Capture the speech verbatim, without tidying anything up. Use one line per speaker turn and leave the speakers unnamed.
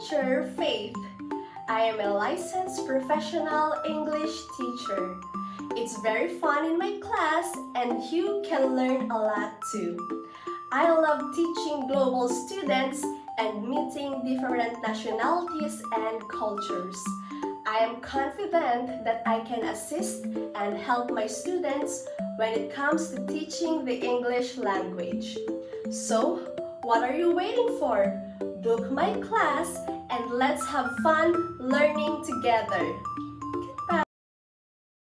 teacher, Faith. I am a licensed professional English teacher. It's very fun in my class and you can learn a lot too. I love teaching global students and meeting different nationalities and cultures. I am confident that I can assist and help my students when it comes to teaching the English language. So, what are you waiting for? Book my class and let's have fun learning together.